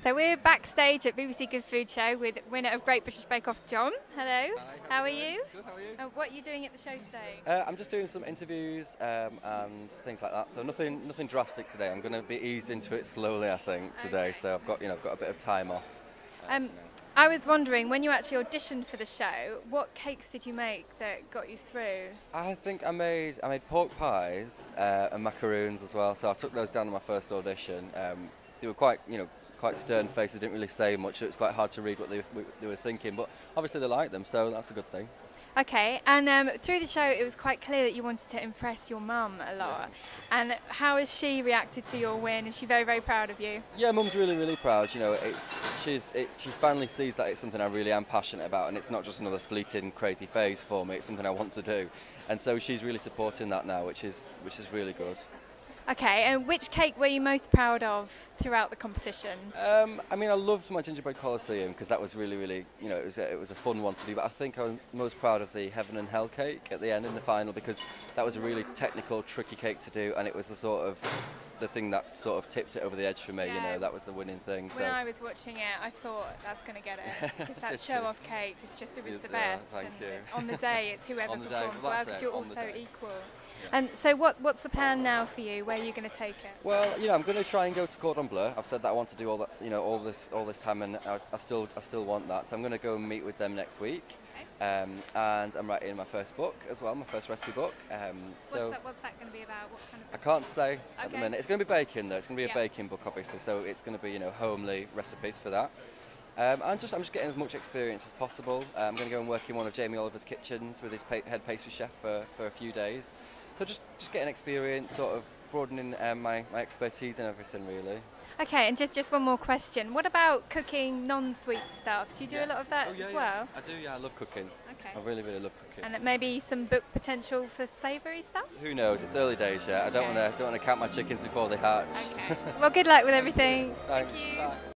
So we're backstage at BBC Good Food Show with winner of Great British Bake Off, John. Hello. Hi, how are you? Good, how are you? What are you doing at the show today? I'm just doing some interviews and things like that. So nothing drastic today. I'm going to be eased into it slowly, I think, today. Okay. So I've got a bit of time off. I was wondering, when you actually auditioned for the show, what cakes did you make that got you through? I think I made pork pies and macaroons as well. So I took those down in my first audition. They were quite stern-faced. They didn't really say much. So it was quite hard to read what they were thinking. But obviously they liked them, so that's a good thing. Okay, and through the show it was quite clear that you wanted to impress your mum a lot. Yeah. And how has she reacted to your win? Is she very, very proud of you? Yeah, Mum's really, really proud. You know, she finally sees that it's something I really am passionate about, and it's not just another fleeting, crazy phase for me. It's something I want to do, and so she's really supporting that now, which is really good. Okay, and which cake were you most proud of throughout the competition? I mean, I loved my gingerbread Colosseum because that was really, really, you know, it was a fun one to do. But I think I was most proud of the Heaven and Hell cake at the end in the final, because that was a really technical, tricky cake to do, and it was the thing that sort of tipped it over the edge for me. Yeah. You know, that was the winning thing. When I was watching it, I thought that's going to get it, because that show-off cake it was the best. Thank you. On the day, it's whoever performs well, because you're also equal. Yeah. And so, what's the plan now for you? Where are you going to take it? Well, you know, I'm going to try and go to Cordon Bleu. I've said that I want to do all that, you know, all this time, and I still want that. So I'm going to go and meet with them next week. Okay. And I'm writing my first book as well, my first recipe book. What's that going to be about? What kind of? I can't say at the minute. It's going to be baking though. It's going to be a baking book, obviously. So it's going to be, you know, homely recipes for that. I'm just getting as much experience as possible. I'm going to go and work in one of Jamie Oliver's kitchens with his head pastry chef for a few days. So just getting experience, sort of broadening my expertise and everything, really. Okay, and just one more question. What about cooking non-sweet stuff? Do you do a lot of that as well? I do, yeah. I love cooking. Okay. I really, really love cooking. And maybe some book potential for savoury stuff? Who knows? It's early days yet. I don't want to count my chickens before they hatch. Okay. Well, good luck with everything. Thanks. Thank you. Bye.